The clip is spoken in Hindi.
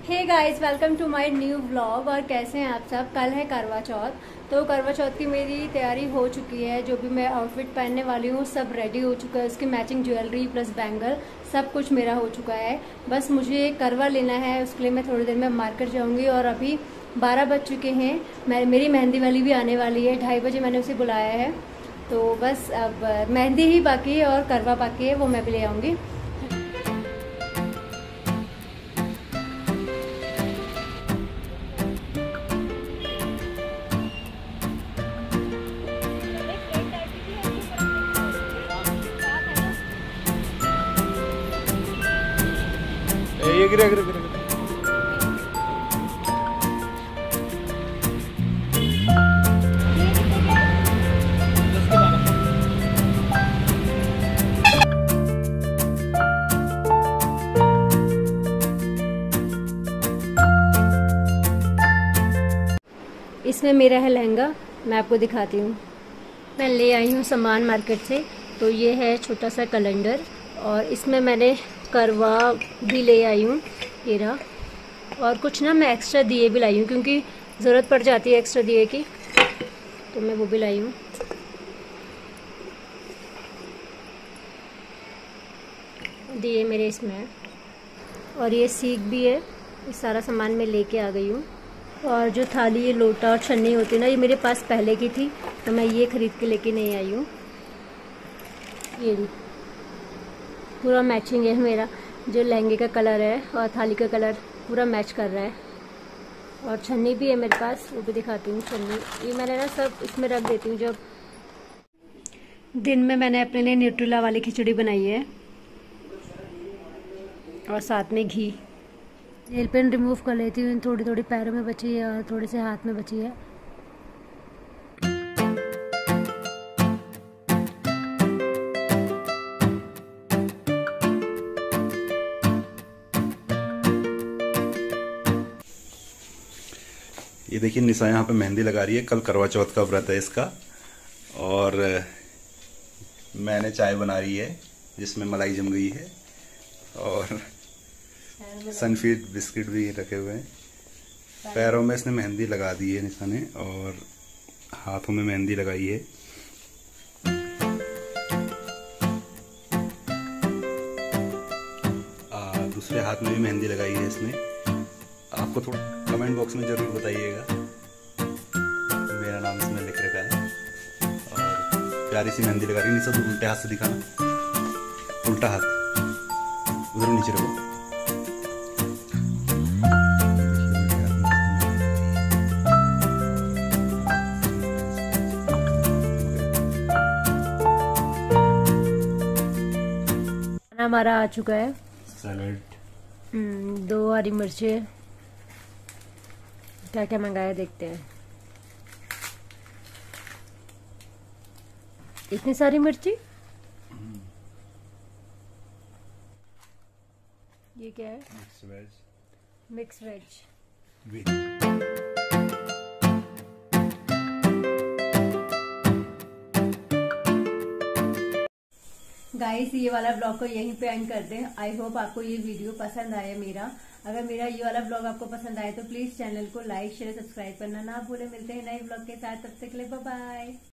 Hey guys, welcome to my new vlog. और कैसे हैं आप सब। कल है करवा चौथ, तो करवा चौथ की मेरी तैयारी हो चुकी है। जो भी मैं आउटफिट पहनने वाली हूँ सब रेडी हो चुका है। उसकी मैचिंग ज्वेलरी प्लस बैंगल सब कुछ मेरा हो चुका है। बस मुझे करवा लेना है, उसके लिए मैं थोड़ी देर में मार्केट जाऊँगी। और अभी 12 बज चुके हैं। मेरी मेहंदी वाली भी आने वाली है, 2:30 बजे मैंने उसे बुलाया है। तो बस अब मेहंदी ही बाकी है और करवा बाकी है, वो मैं भी ले आऊँगी। ये गिरे गिरे गिरे इसमें मेरा है लहंगा, मैं आपको दिखाती हूँ। मैं ले आई हूँ सामान मार्केट से। तो ये है छोटा सा कैलेंडर, और इसमें मैंने करवा भी ले आई हूँ, ये रहा। और कुछ ना मैं एक्स्ट्रा दिए भी लाई हूँ, क्योंकि ज़रूरत पड़ जाती है एक्स्ट्रा दिए की, तो मैं वो भी लाई हूँ। दिए मेरे इसमें है, और ये सीख भी है। ये सारा सामान मैं लेके आ गई हूँ। और जो थाली, ये लोटा और छन्नी होती है ना, ये मेरे पास पहले की थी, तो मैं ये खरीद के लेके नहीं आई हूँ। ये भी पूरा मैचिंग है मेरा, जो लहंगे का कलर है और थाली का कलर पूरा मैच कर रहा है। और छन्नी भी है मेरे पास, वो भी दिखाती हूँ। छन्नी ये मैंने ना सब इसमें रख देती हूँ। जब दिन में मैंने अपने लिए न्यूट्रेला वाली खिचड़ी बनाई है, और साथ में घी। नेल पेन रिमूव कर लेती हूँ, थोड़ी थोड़ी पैरों में बची है और थोड़ी से हाथ में बची है। ये देखिए निशा यहाँ पे मेहंदी लगा रही है। कल करवा चौथ का व्रत है इसका। और मैंने चाय बना रही है जिसमें मलाई जम गई है, और सनफीड बिस्किट भी रखे हुए हैं। पैरों में इसने मेहंदी लगा दी है निशा ने, और हाथों में मेहंदी लगाई है। दूसरे हाथ में भी मेहंदी लगाई है इसने। आपको थोड़ा कमेंट बॉक्स में जरूर बताइएगा, मेरा नाम इसमें लिख रखा है। और प्यारी सी मेहंदी लगा रही है। निशा तू उल्टे हाथ से दिखाना, उल्टा हाथ उधर नीचे रखो। हमारा आ चुका है सैलेड, 2 हरी मिर्चें। क्या क्या मंगाया देखते हैं। इतनी सारी मिर्ची, ये क्या है? Mix veg. गाइस, ये वाला ब्लॉग को यहीं पे एंड करते हैं। आई होप आपको ये वीडियो पसंद आया मेरा। अगर मेरा ये वाला ब्लॉग आपको पसंद आए तो प्लीज चैनल को लाइक शेयर सब्सक्राइब करना ना भूले। मिलते हैं नए ब्लॉग के साथ, तब तक के लिए बाय बाय।